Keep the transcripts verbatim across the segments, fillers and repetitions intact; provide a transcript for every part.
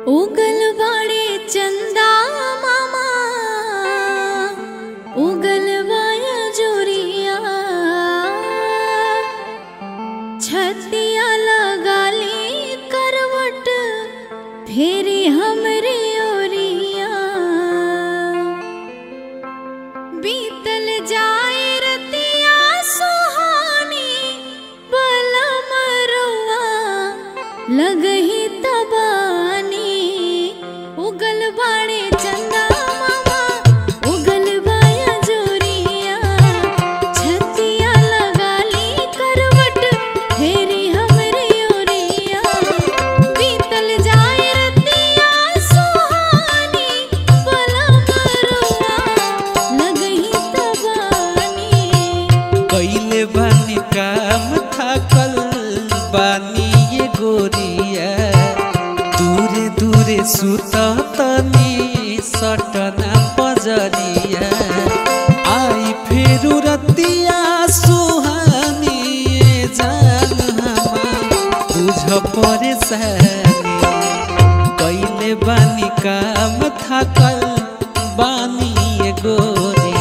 उगल बाड़े चंदा मामा उगल वाया जोरिया छतिया लगाली करवट फेरी हमरे ओरिया बीतल जाए रतिया सुहानी बला मरुआ लगही तबानी उगल बाड़े चंदा मामा उगल बाया जोरिया छतिया लगाली करवट फेरी हमरे ओरिया बीतल जाए रतिया सुहानी बला मरुआ लगही तबानी कइले बानी काम थाकल बानी ये गोरिया दूरे दूरे सुता तनी सटना पजरिया आई फेरू रतिया सुहानी जान हमार बुझ परेशानी कइले बानी काम थाकल बानी ये गोरिया।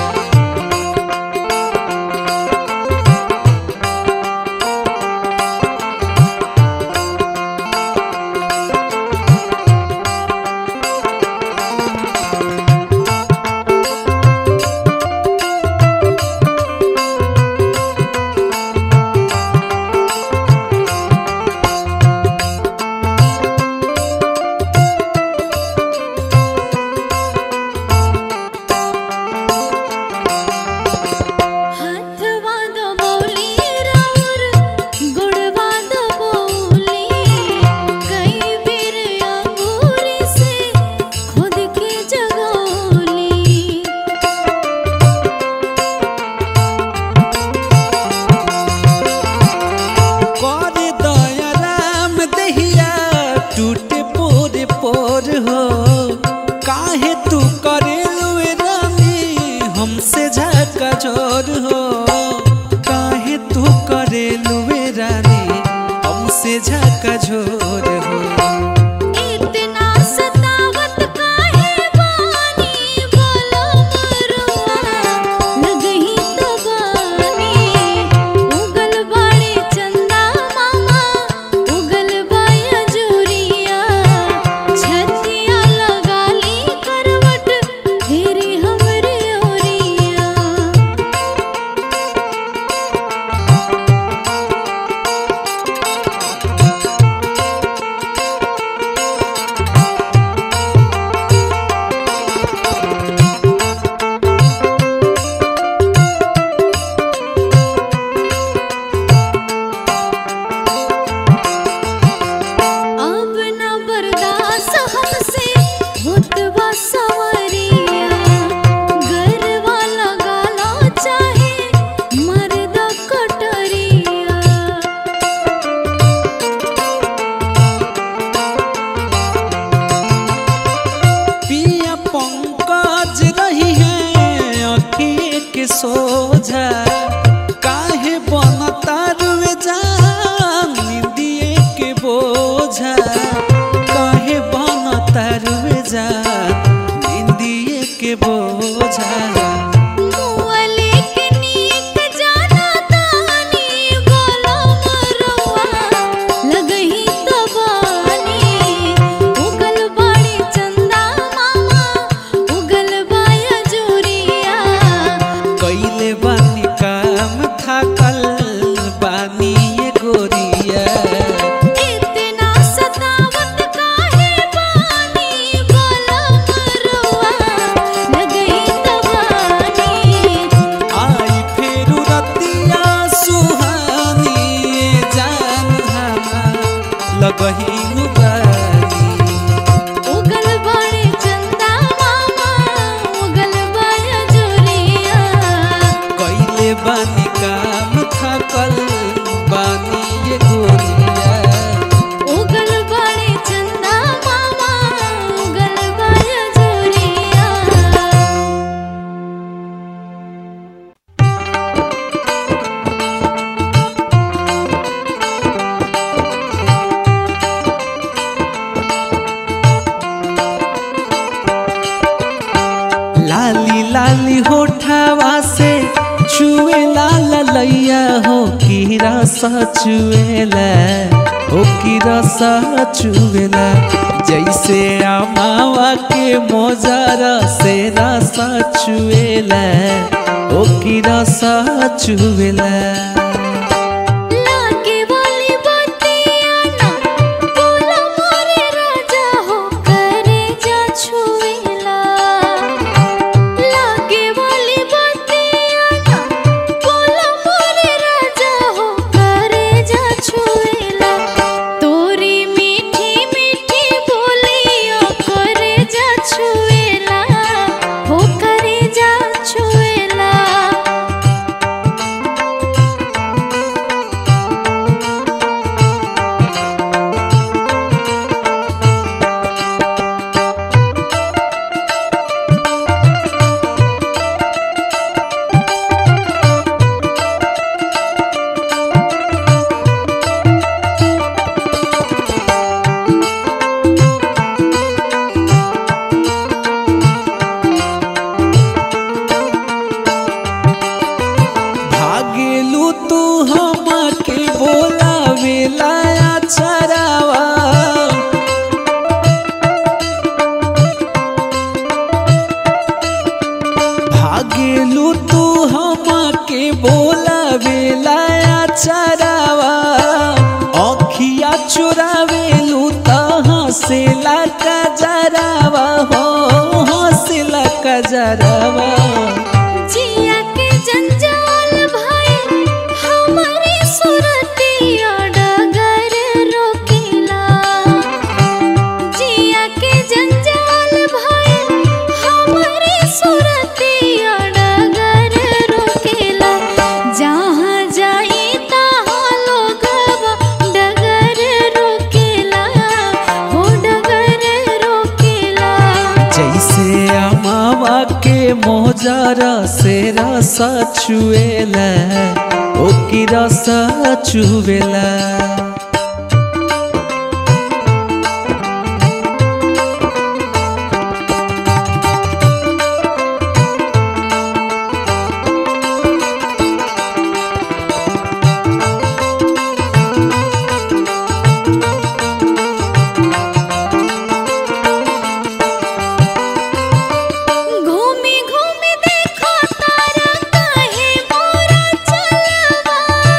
टूटे पोरे पोर हो काहे तू करे लुए रानी हमसे झका जोर हो काहे तू करे लुए रानी हमसे झका जोर हो इतना सतावत काहे बानी बोलो मरुआ लगही तबानी उगल बाड़े चंदा मामा उगल बाया जोरिया छतिया लगाली करवट फेरी हमरे ओरिया अब न बर्दाश्त हमसे होत बा सवरिया गरवा लगाला चाहे मर्द कटरिया पिया पंकज रही है अखिए के सोझा काहे बनता रुए जान निंदिए के बोझा काहे बनता रुए जान निंदिए के बोझा मुअले के नीक जाना तानी बोलो मरुआ लगही तबानी उगल बाड़े चंदा मामा उगल बाया जोरिया कइले बानी काम थाकल बानी ये गोरिया इतना सतावत काहे बानी बोलो मरुआ लगही लाली होठावा से चुएला ललैया हो की रस चुएला हो की रस चुएला जैसे अमावा के मोजरा से रस चुएला हो की रस चुएला। भागेलू तू हमके बोला बेलाया चरावा अखिया चुरावेलू त हंसेला कजरावा हो हंसेला कजरावा। जिया के जंजाल भाई हमारी सुरतिया डगर रोकेला जिया के जंजाल भाई हमारी सुरतिया डगर रोकेला जहाँ जाई तहाँ लोगवा डगर रोकेला हो डगर रोकेला। जैसे अमावा के मोजरा से रस चुएला ओ की रस चुएला। घूमी घूमी देखो तारा काहे मोरा चलवा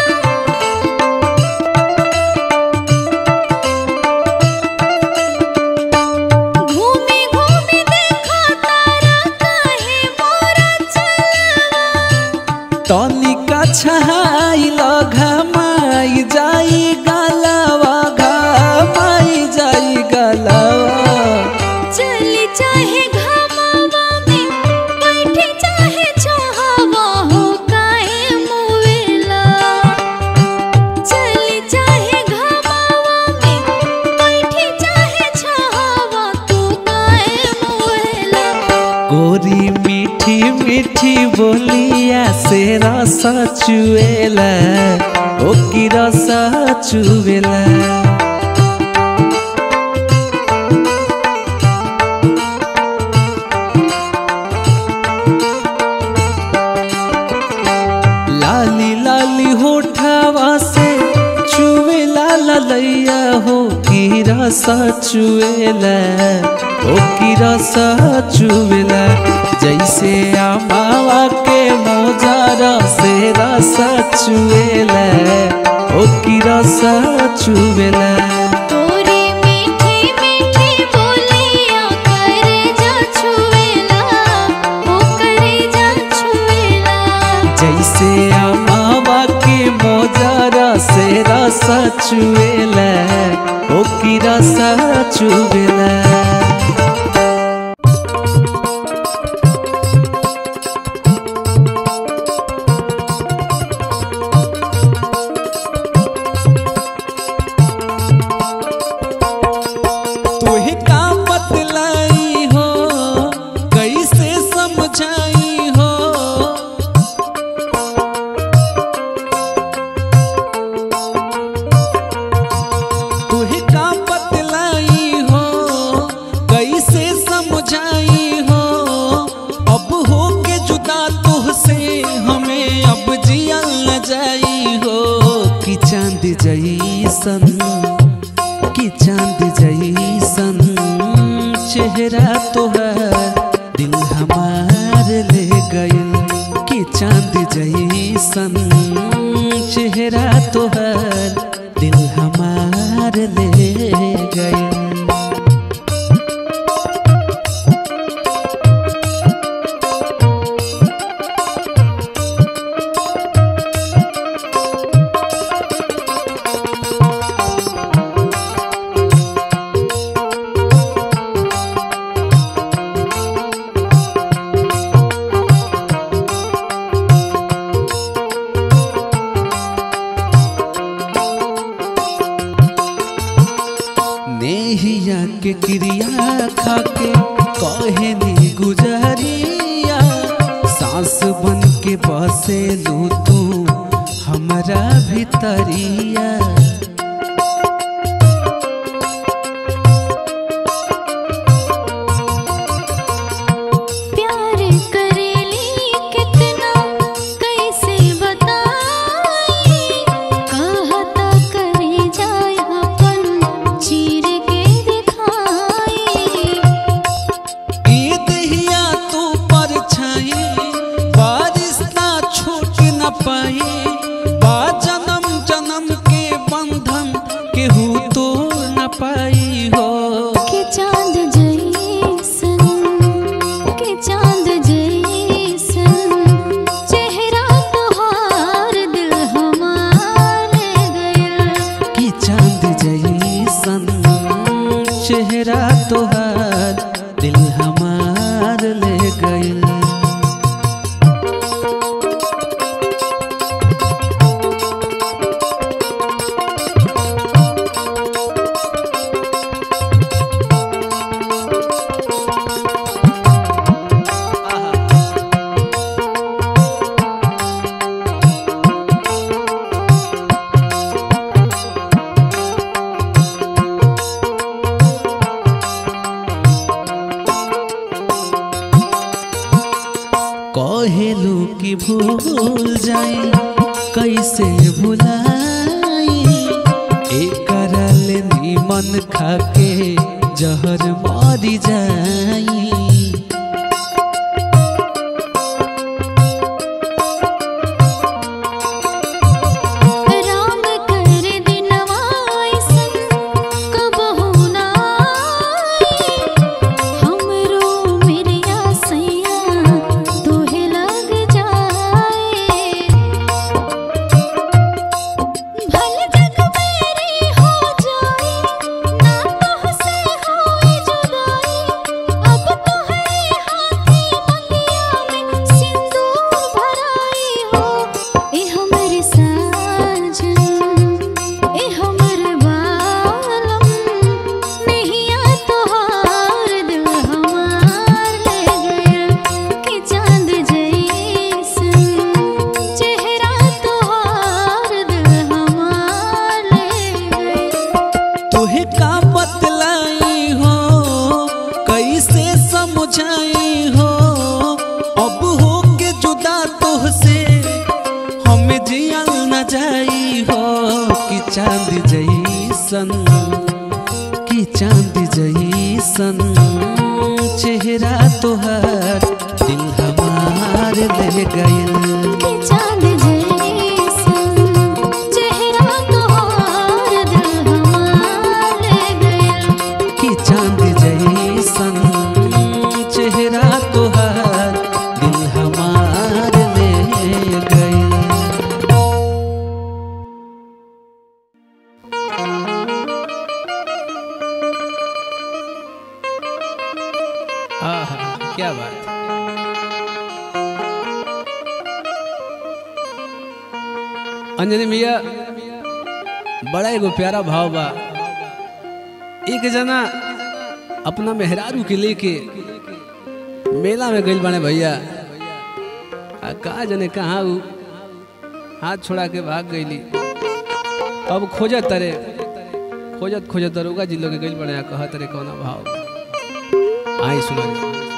घूमी घूमी देखो तारा काहे मोरा चलवा। तनिका छहाई घमाई जाई गलवा घमाई जाई गलवा। चली चाहे घमावा में बैठी चाहे छहावा हो काहे मुवेला चली चाहे घमावा में बैठी चाहे छहावा तू काहे मुवेला। गोरी मीठी मीठी बोलिया से रस चुएला ओ की रस चुएला। लाली लाली होठावा से चुएला ललैया हो की रस चुएला ओ की रस चुएला जैसे अमावा के मोजरा से रस चुएला ओ की रस चुएला। तोरी मीठी मीठी बोलिया करे जा छुएला ओ करे जा छुएला। जैसे अमावा के मोजरा से रस चुएला ओ की रस चुएला। तोहे का बतलाई हो कैसे समझाई हो तोहे का बतलाई हो चेहरा तोहर दिल हमार ले गइल कि चांद जैसन चेहरा तोहर दिल हमार ले गइल। नेहिया के क्रिया खाके कहे नी गुजरिया सांस बन के बसे लू तू हमारा भीतरिया। प्यार करेली कितना कैसे बताई कहता करे जाए अपन चीर के दिखाई। ई दहिया तू परछाई बारिश ना छूट न पाई बा जन्म जन्म के बंधन केहू तोड़ न पाई हो। के चांद जैसन के चांद जैसन चेहरा तोहार दिल हमार ले गइल। कि चांद जैसन चेहरा तोहार दिल हमार ले गइल। कहेलू कि भूल जाई कैसे भुलाई एकरा ले नीमन खाके जहर मारी जाई। राम कर दिनवा ऐसन कबहू ना आई हमरो मेरिया सैया तोहे लग जाए। भल जग मेरी हो जाए ना तोहसे होई जुदाई अब तोहरे हाथी मंगिया में सिंदूर भराई हो। ए हमरे साजन ए हमरे बालम नैया तोहार दिल हमार ले गइल। कि चांद जैसन चेहरा तोहार दिल हमार ले गइल। तोहे का बतलाई हो कैसे समझाई हो अब हो के जुदा तोहसे हमें जियल न जाई हो। कि चांद जैसन कि चांद जैसन चेहरा तोहर दिल हमार ले गइल। कि चांद जैसन चेहरा तोहार दिल हमार ले गइल। कि चांद जैसन चेहरा तोहर दिल हमार ले गइल। आहा, क्या बात है। अंजनी भैया बड़ा एगो प्यारा भाव बा। एक जना अपना मेहरारू के लेके मेला में गइल बाने भैया आ का जने कहाँ उ हाथ छोड़ा के भाग गईली। अब खोजत तरे खोजत खोजत दरोगा जी लोग गइल बाने आ कहत तरे कौना भाव बा। आई सुना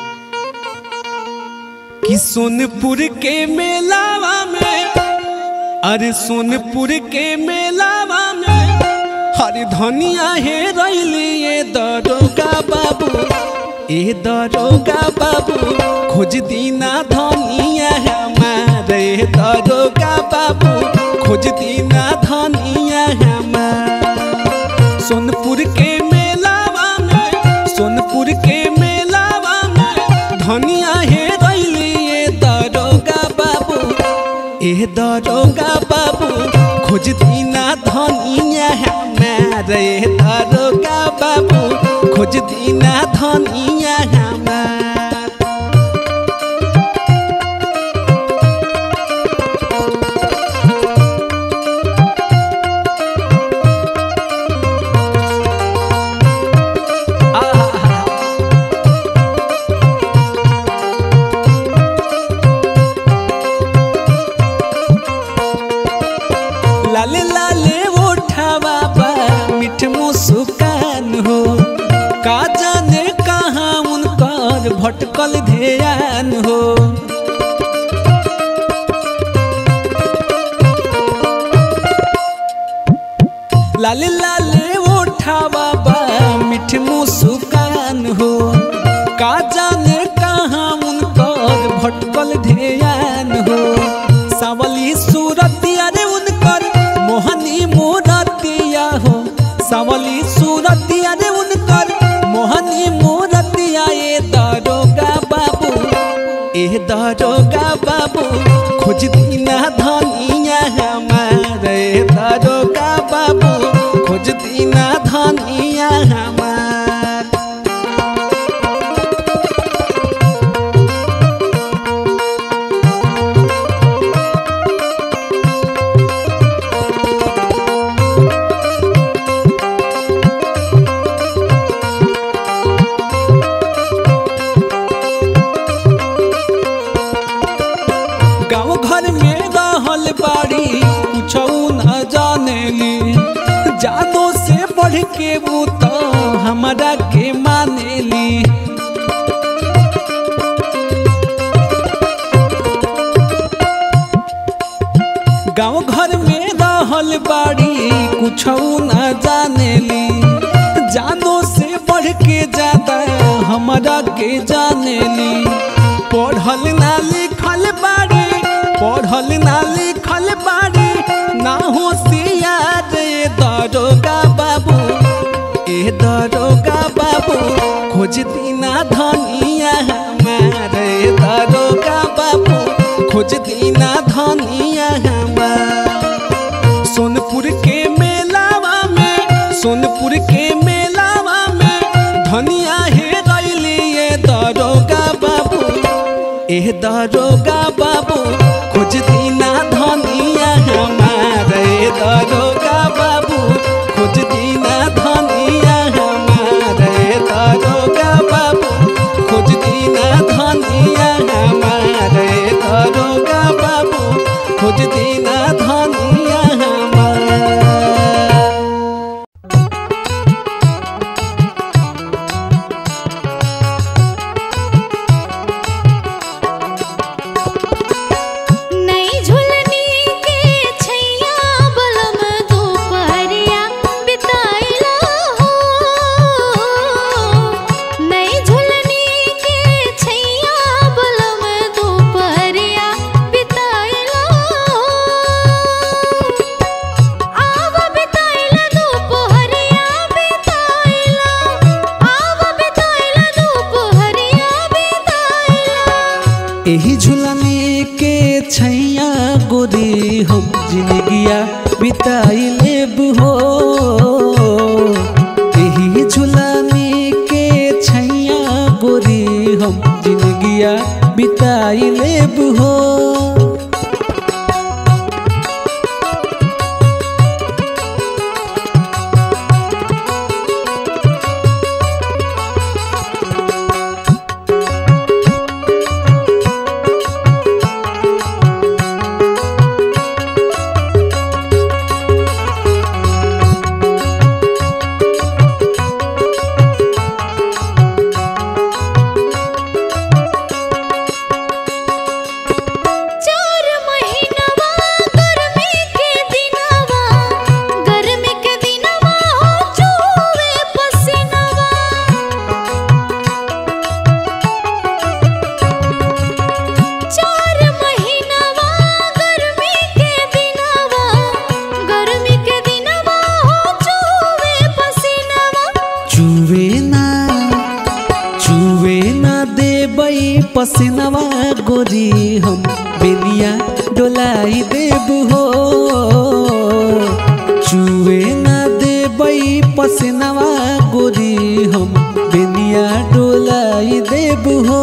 कि सोनपुर के मेलावा में अरे सोनपुर के मेलावा में हर धनिया हे रैली ये दरोगा बाबू ए दरोगा बाबू खोज दीना धनिया हमार, ए दरोगा बाबू खोज दीना धनिया हमार। सोनपुर के मेलावा में, सोनपुर के मेलावा में धनिया हे रैली ए दरोगा बाबू, ए दरोगा बाबू खोज दीना धनिया हमार, ए दरोगा बाबू खोज दीना धनिया हमार। लाले लाले ओठावा बा मीठ मुस्कान हो, का जाने कहाँ उनकर भटकल ध्यान हो। लाले लाले ओठावा बा मीठ मुस्कान हो, का जाने कहाँ उनकर भटकल ध्यान हो। सावली सूरतिया रे उनकर मोहनी मूरतिया हो, सावली सूरतिया रे उनकर मोहनी मूरतिया। ए दरोगा बाबू, ए दरोगा बाबू खोज दीना धनिया हमार, ए दरोगा बाबू खोज दीना धनिया हमार। गाँव घर में रहल बाड़ी कुछो न जानेली, जादो से बढ़ के वो तो हमारा के मानेली। गाँव घर में रहल बाड़ी कुछो न जानेली, जादो से बढ़ के ज्यादा हमारा के जानेली। पढ़ल ना लिखल बाड़ी, पढ़ल ना लिखल बाड़ी ना होशियार। ए दरोगा बाबू, ए दरोगा बाबू खोज दीना धनिया हमार, ए दरोगा बाबू खोज दीना धनिया हमार। सोनपुर के मेलावा में, सोनपुर के मेलावा में धनिया हे रैली ए दरोगा बाबू, ए दरोगा बाबू खोज दीना धनिया हमार, ए दरोगा बाबू खोज दीना धनिया हमार, ए दरोगा बाबू खोज दीना धनिया हमार, ए दरोगा बाबू खोज दीना धनिया हमार। नई झुलनी के छैया बलम दोपहरिया बिताइला हो, नई झुलनी के छैया बलम दोपहरिया बिताइला हो। आवा बिताइला दोपहरिया बिताइला, आवा बिताइला दोपहरिया बिताइला। एही झुलनी के छैया गोरी हम जिंदगिया बिताई लेब हो, एही झुलनी के छैया गोरी हम जिंदगिया बिताई लेब हो। पसीनवा गोरी हम बेनिया डोलाई देब हो। चुए ना देबई पसीनवा गोरी हम बेनिया डोलाई देब हो।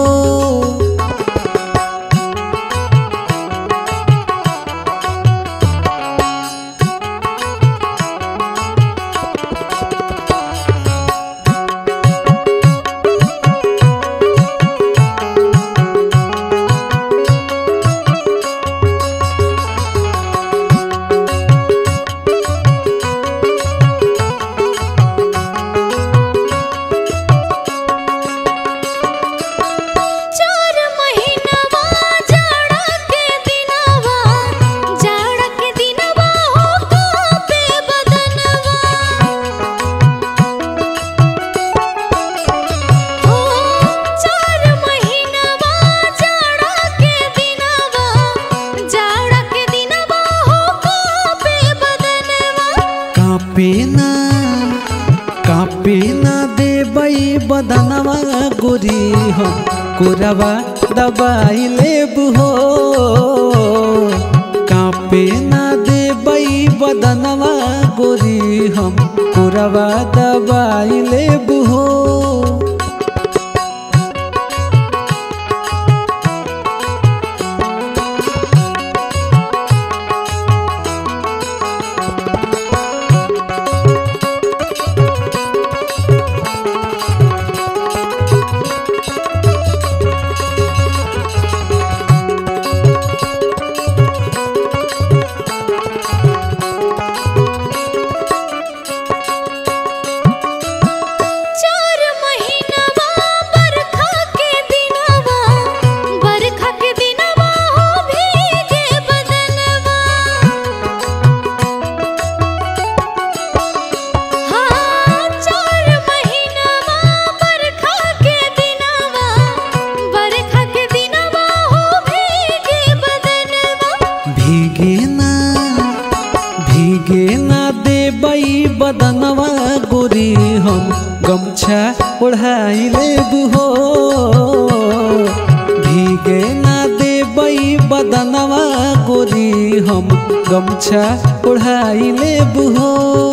कापेना कापेना देबई बदनवा गोरी हम कोरवा दबाई लेब हो। कापेना देबई बदनवा गोरी हम कोरवा दबाई लेब हो। बदनवा गोरी हम गमछा ओढ़ाई लेब हो। भीगे ना देबई बदनवा गोरी हम गमछा ओढ़ाई लेब हो।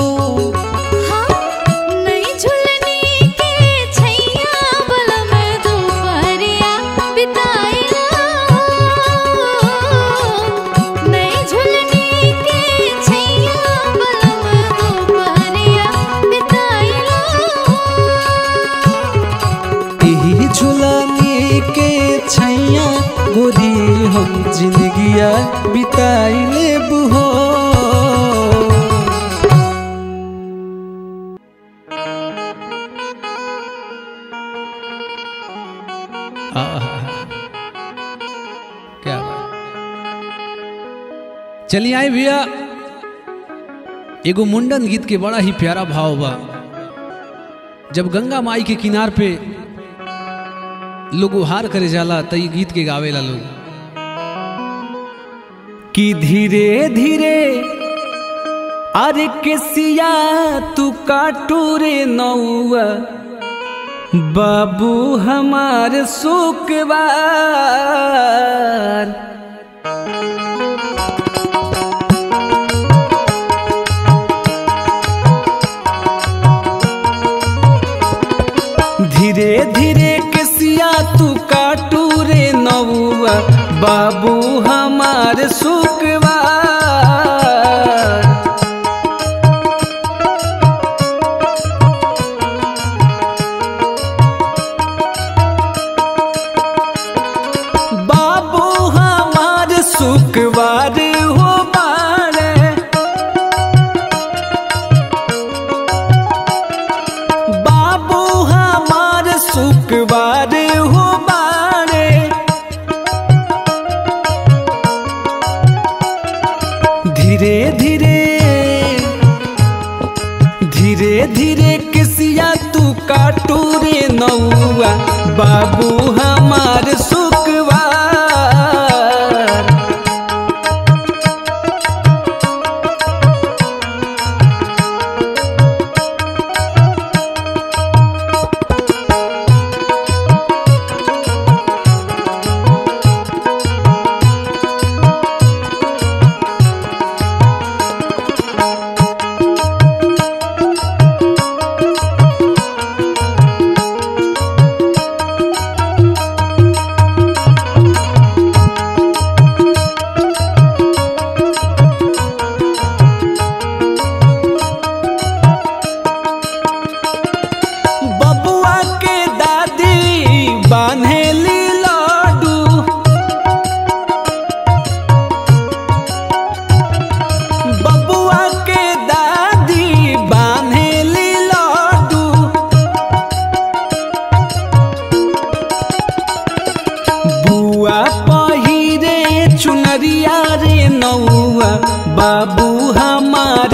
गोरी हम जिंदगिया बिताई लेब हो। क्या बात। चलिए आए भैया, एगो मुंडन गीत के बड़ा ही प्यारा भाव बा। जब गंगा माई के किनार पे लोग हार करे जाला त गीत के गावेला लोग कि धीरे धीरे अरे केसिया तू काटू रे नौआ बाबू हमार सुकवार। धीरे धीरे तू काटू रे नौआ बाबू हमार सुकवार। बाबू हमार सुकवार हो बारे। बाबू हमार सुकवार हो बारे। धीरे धीरे धीरे धीरे किसिया तू काटू रे नौआ बाबू हमार सुकवार।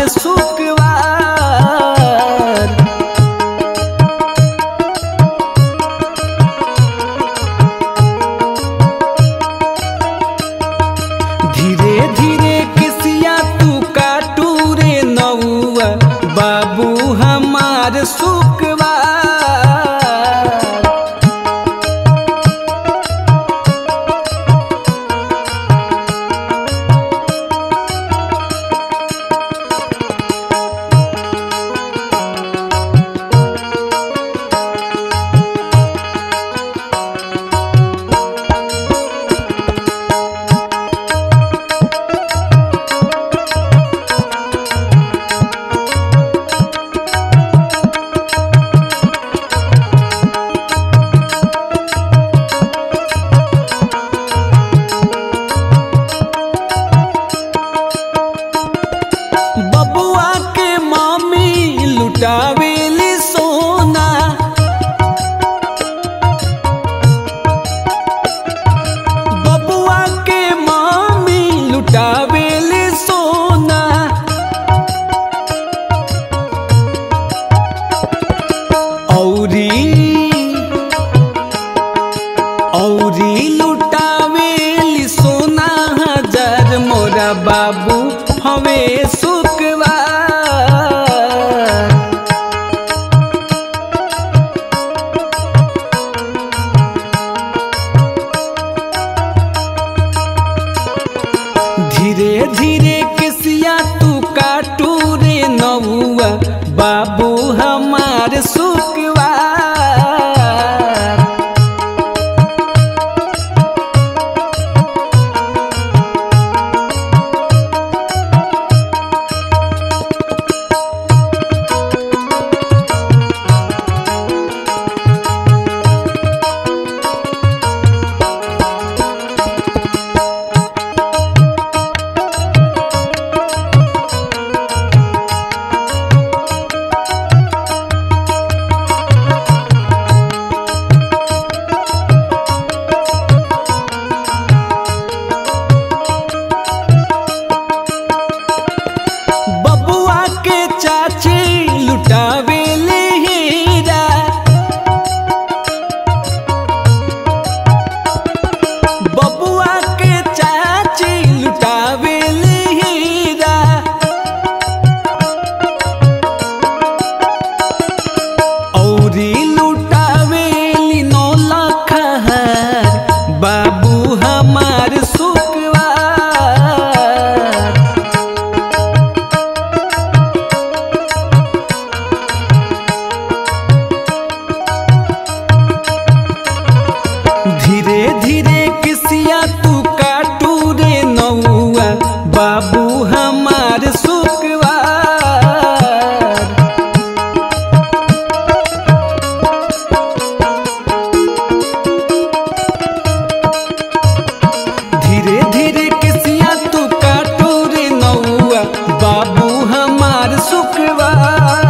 सुखवार। धीरे धीरे किसिया तू काटू रे नौआ बाबू हमार सुखवार। लुटावेली सोना बबुआ के मामी लुटावेली सोना। औरी औरी लुटावेली सोना हजार मोरा बाबू हवे सुखवार। धीरे धीरे किसिया तू काटू रे नौआ बाबू हमार सुखवार। लुटावेली हीरा बबुआ के चाची लुटावेली हीरा। औरी लुटावेली नौ लाख बाबू हमार सुखवार। धीरे धीरे किसिया तू काटू रे नौआ बाबू हमार सुखवार। धीरे धीरे किसिया तू काटू रे नौआ बाबू हमार सुखवार।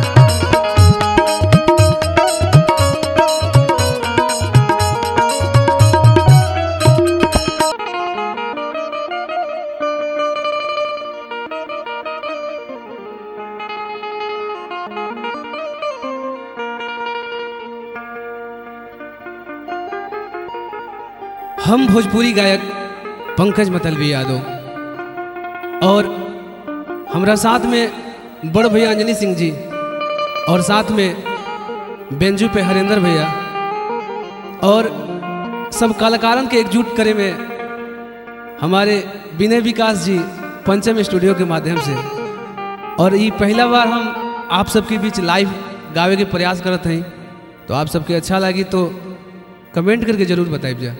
हम भोजपुरी गायक पंकज मतलबी यादव और हमरा साथ में बड़ भैया अंजनी सिंह जी और साथ में बेंजू पे हरेंद्र भैया और सब कलाकारन के एकजुट करे में हमारे विनय विकास जी पंचम स्टूडियो के माध्यम से। और ये पहला बार हम आप सबके बीच लाइव गावे के प्रयास करत हैं, तो आप सबके अच्छा लगी तो कमेंट करके जरूर बताइए जा।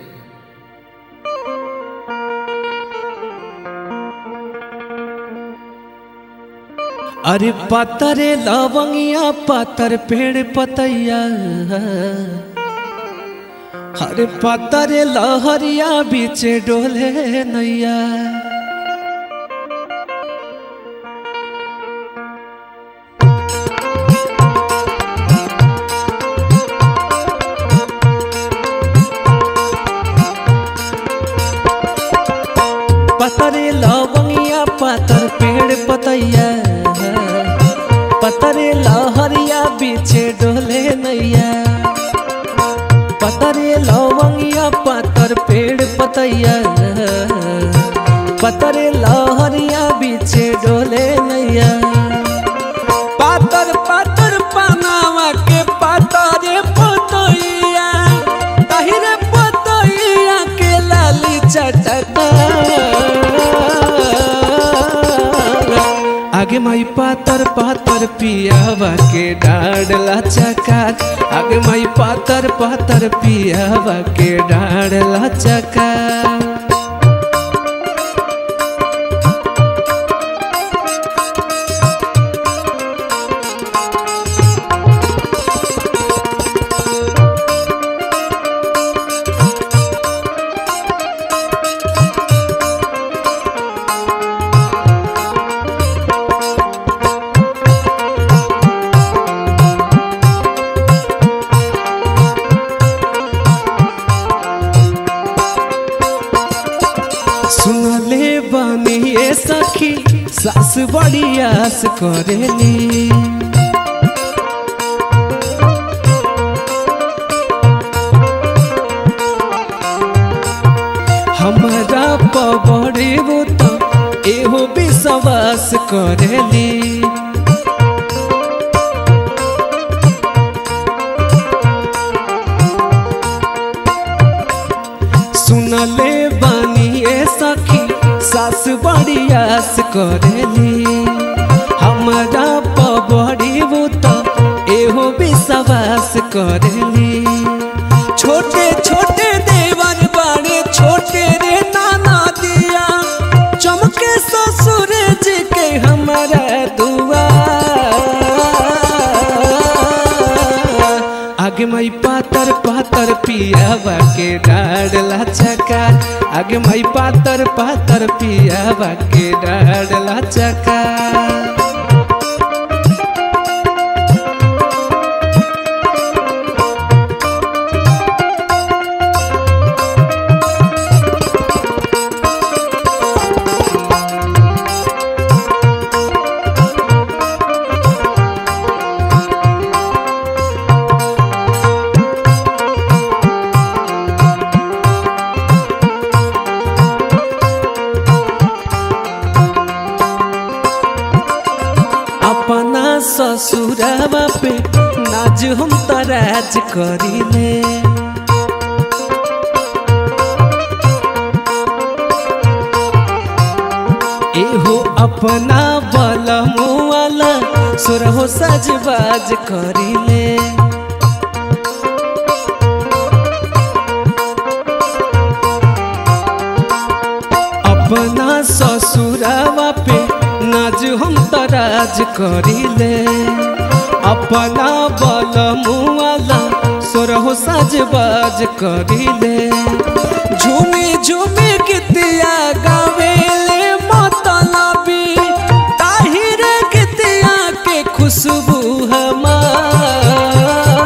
अरे पातरे लवंगिया पातर पेड़ पतैया अरे पातरे लहरिया बीचे डोले नैया। पातरे लवंगिया पातर पेड़ पतैया बीचे डोले नैया पतरे लवंगिया पातर पेड़ पतैया पतरे लहरिया बीचे डोले नैया पातर पातर पनावा के पातरे पतैया ताहिरे पतैया के लाली चटका आगे माई पातर पातर पियावा के डाढ़ला चकार आगे माई पातर पातर पियावा के डाढ़ला चकार सुनले बानी ये सखी सास बड़ी आस करेली हमारा पबड़े वो तो एहो विश्वास करेली सुनले बानी ये सखी सास बड़ी आस करेली हमारा पबड़ी वो तो एहो विश्वास करेली छोटे छोटे देवर बाड़े छोटे रे नाना दिया चमके ससुर जी के हमारा दुआ आगे माई पातर पातर पियावा के डाढ़ला चकार आगे माई पातर पातर पियावा के डाढ़ला चकार अपना ससुरवा पे नाज हम तराज करीले एहो अपना बलमुआला सुरहो सजबाज करीले अपना ससुरवा पे नाज हम तराज करीले अपना बलमुआला सोरहो साजबाज करीले झूमे झूमे गीतिया गावेले मतलबी ताहिरे गीतिया के खुशबू हमार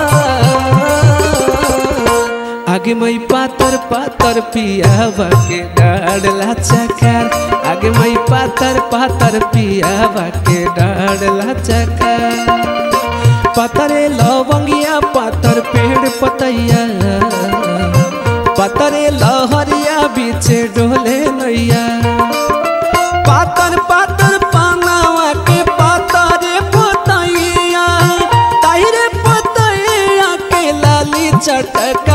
आगे मई पातर पातर पियावा के डाढ़ला चकार आगे मई पातर पातर पियावा के डाढ़ला चकार पतरे लवंगिया पातर पेड़ पतैया पतरे लहरिया बीचे डोले नैया पातर पातर पानावा के पातरे पतैया ताहिरे पतैया के लाली चटका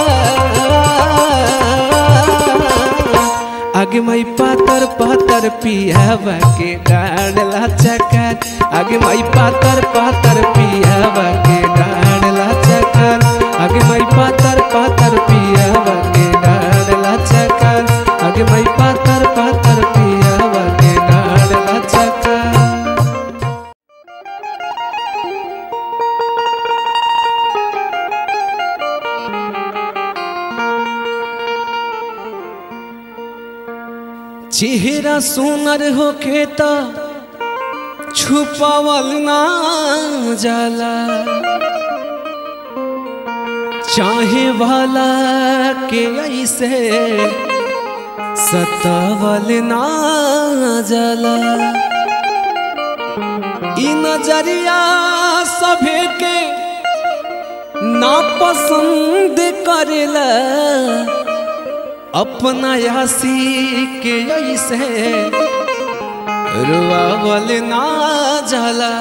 आगे मई पातर पातर पियावा के डाढ़ला चकार आगे मई पातर पातर पियावा के डाढ़ला चकार आगे मई पातर पातर पियावा के डाढ़ला चकार आगे मई पातर पातर पियावा के डाढ़ला चकार चेहरा सुनर होके तो छुपावल ना जाला चाहे वाला के ऐसे सतावल ना जाला ई नजरिया सभे के ना पसंद करेला अपना यासी के ऐसे रुआवल ना जाला।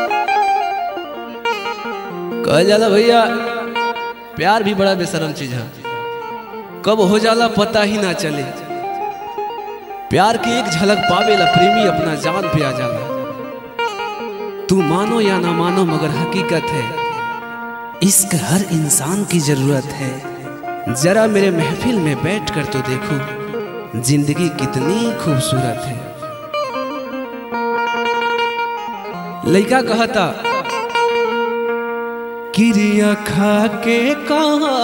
कह जाला भैया प्यार भी बड़ा बेशरम चीज है, कब हो जाला पता ही ना चले। प्यार की एक झलक पावेला प्रेमी अपना जान पे आ जाला। तू मानो या ना मानो मगर हकीकत है इश्क हर इंसान की जरूरत है। जरा मेरे महफिल में बैठ कर तो देखो जिंदगी कितनी खूबसूरत है। लड़का कहता किरिया खा के कहा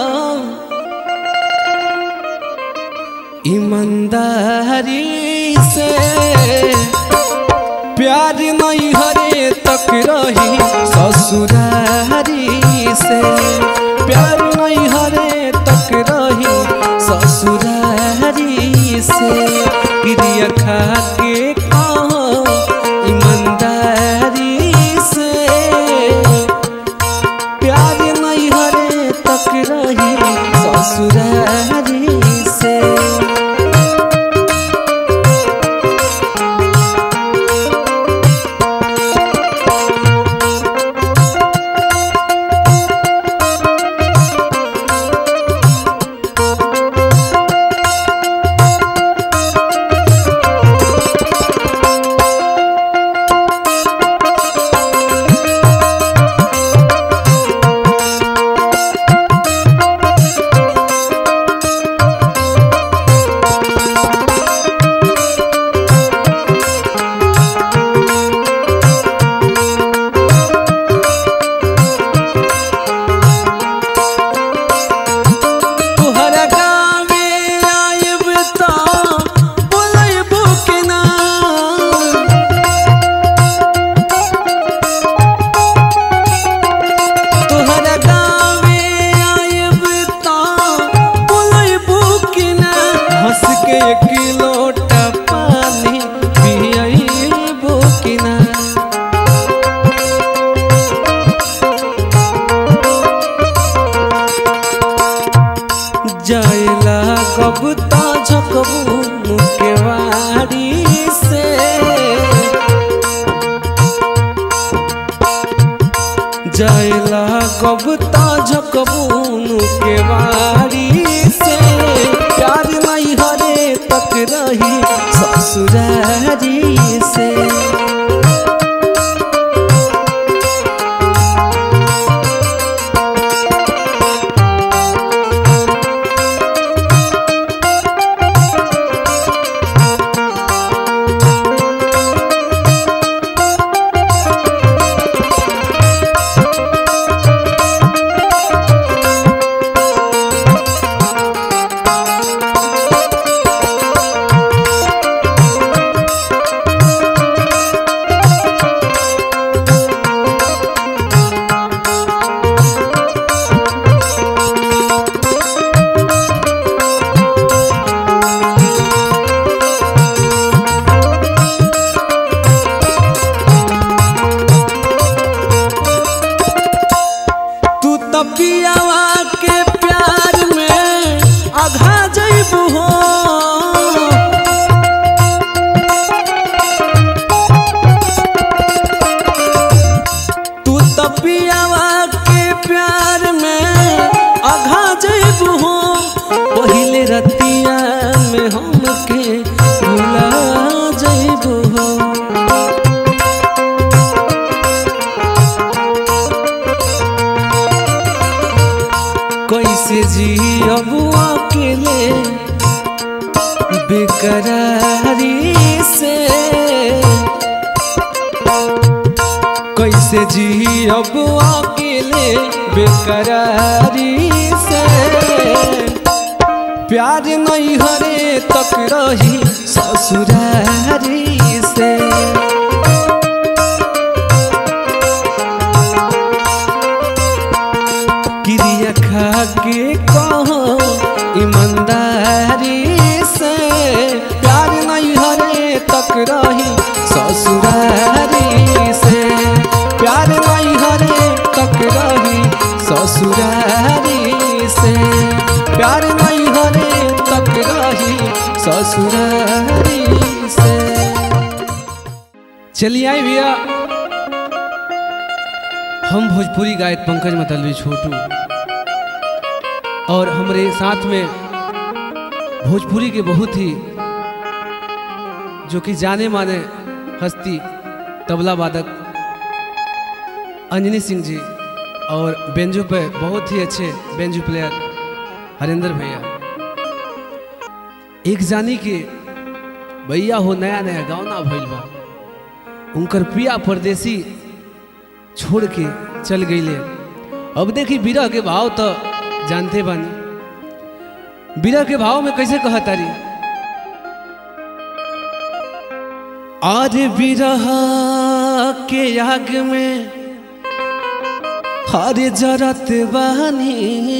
ईमानदारी से प्यार नहीं हरे तक रही ससुरारी से। प्यार नहीं हरे तक रही ससुरारी से। किरिया खा के कहा ईमानदारी से प्यार नहीं हरे तक रही ससुरारी से। जायला कबूता झकबू मुकेवाड़ी से। जायला कबूता झकबू मुकेवाड़ी से। प्यार नहीं हरे तक रही ससुरारी से। पियावा के प्यार में आघा जइबू हो। तू तो पियावा के प्यार में आघा जइबू हो। पहिले रतिया में हमके भुला जइबू हो। कैसे जियब अकेले बेकरारी से। कैसे जियब अकेले बेकरारी से। प्यार नहीं हरे तक रही ससुरारी से। किरिया खा के कहो ईमानदारी से। प्यार नहीं हरे तक रही ससुरारी से। ससुरारी से। चलिए आए भैया, हम भोजपुरी गायक पंकज मतलबी छोटू और हमारे साथ में भोजपुरी के बहुत ही जो कि जाने माने हस्ती तबला वादक अंजनी सिंह जी और बेंजू पे बहुत ही अच्छे बेंजू प्लेयर हरिंदर भैया। एक जानी के भैया हो नया नया गावना भइल बा, उनकर पिया परदेसी छोड़ के चल गईले। अब देखी विरह के भाव तो जानते बानी, विरह के भाव में कैसे कहतारी। आज विरह के आग में हर जरत बानी,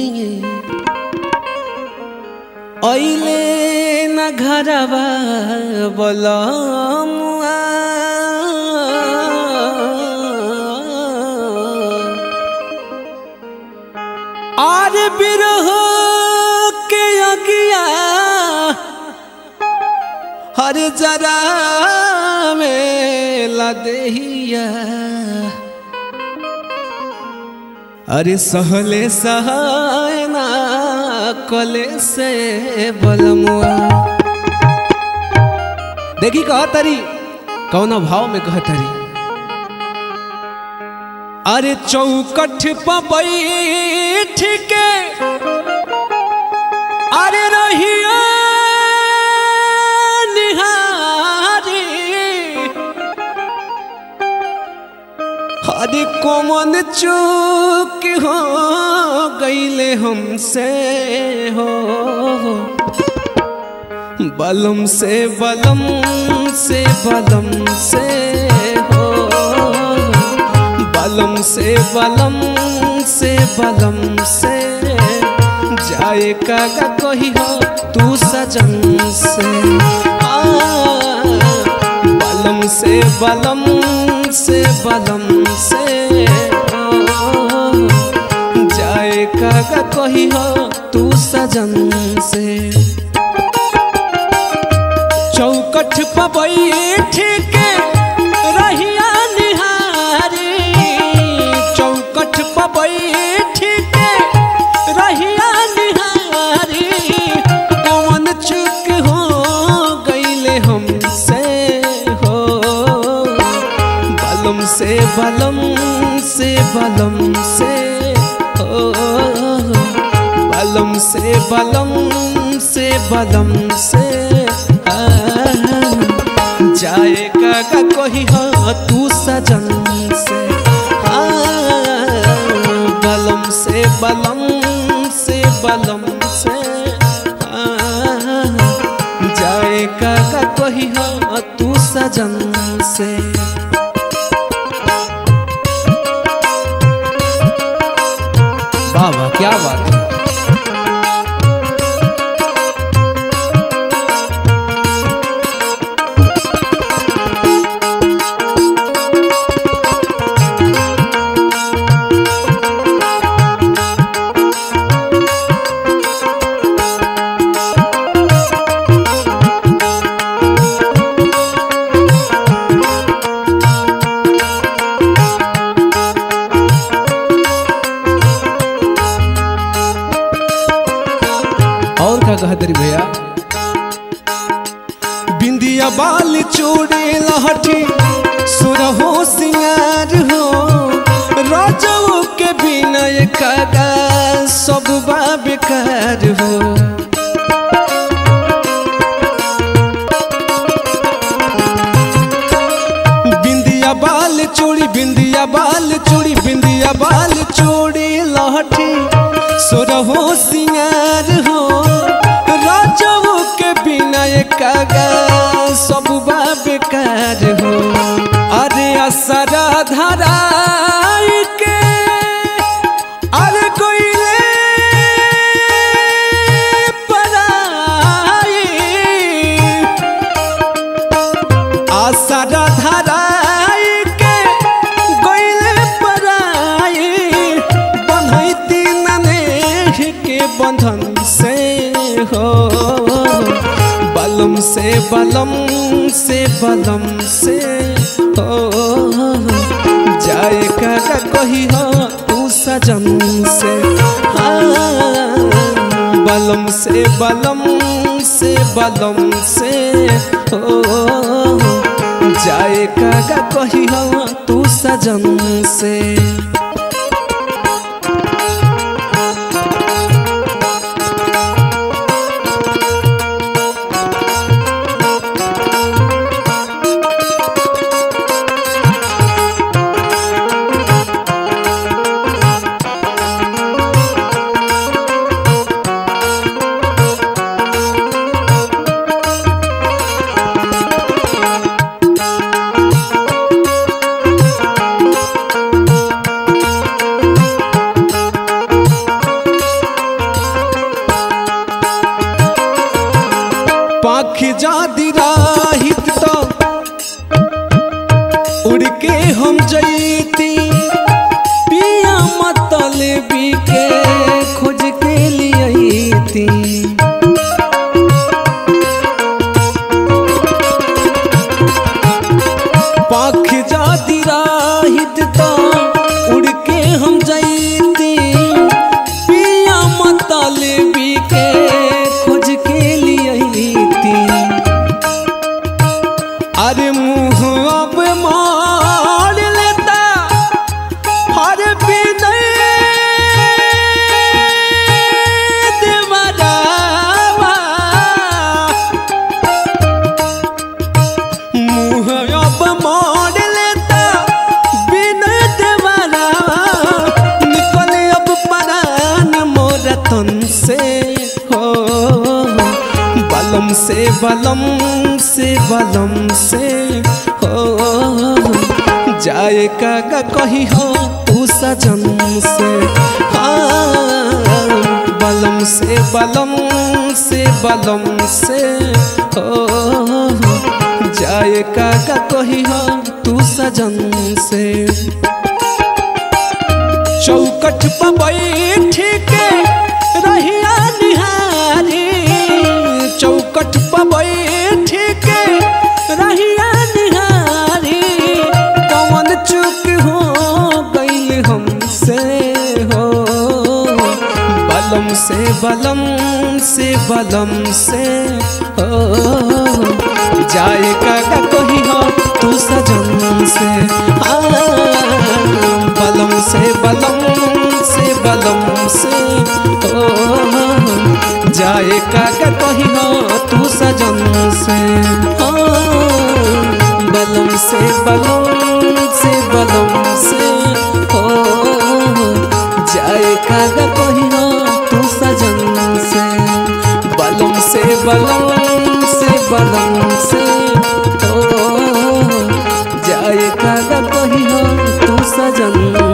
अइले न घरवा बलमुआ, आज विरह के अगिया हर जरा में लदेहिया, अरे सहले सहाय ना कले से बलमुआ। देखी कहतरी कौना भाव में कहतरी। अरे चौकठ पर बैठ के अरे रहिया निहारी, अरे कोमन चूक हो गईले हमसे हो, बलम से बलम से बलम से हो, बलम से बलम से बलम से जाए कागा कही हो तू सजन से। आ, बलम से बलम से बलम से ओ, जाए कागा कही हो तू सजन से। चौकठ पर बैठ के रहिया निहारी, चौकठ पर बैठ के रहिया निहारी, कौन चुक हो गईले हमसे हो, बलम से बलम से बलम से हो, बलम से बलम से बलम से जाएगा का कोई हो तू सजन से। बलम से बलम से बलम से जाएगा का कोई हो तू सजन से। वाह वाह क्या बात है। कहतरी भैया। बिंदिया बाल चूड़ी लहठी सुरहो सिंगार हो, राजाओं के बिना कागा सब बा बेकार हो। बिंदिया बाल चूड़ी बिंदिया बाल चूड़ी बिंदिया बाल चूड़ी लहठी सुरहो सिंगार हो, राजाओं के बिना कागा सब बा बेकार हो। अरे असरा धरा के अरे कोइले पराई, असरा धरा के कोइले पराई, बंधैती नने के बंधन से हो, बलम से बलम से बलम से हो जाए का कही हो तू सजन से। हाँ बलम से बलम से बलम से हो जाए का कही हो तू सजन से। पाखी जादी राहित तो उड़ के हम जईती पिया मतलबी के खोज के लिए। पाखी जादी राहित तो उड़ के हम जईती पिया मतलबी के खोज के लिए। अरे मुँह अब मार लेता हर विनय देवरावा, मुँह अब मार लेता विनय देवरावा, निकले अब परान मोर तन से हो। बलम से बलम से बलम से हो जाए का कही हो तू सजन से। हाँ बलम से बलम से बलम से हो जाए का कही हो तू सजन से। चौकट पर बैठ के रहिया निहारी, चौकट पर बैठ के रहिया निहारी, कौन चूक हो गई हमसे हो। बलम से बलम से बलम से हो जाए का कही हो तू सजन से। हाँ बलम से बलम से बलम से हो जाए का कही हो तू सजन से। हाँ बलम से बलम से बलम से हो जाए का कही हो तू सजन से। बलम से बलम से बलम से हो जाए का कही हो तू सजन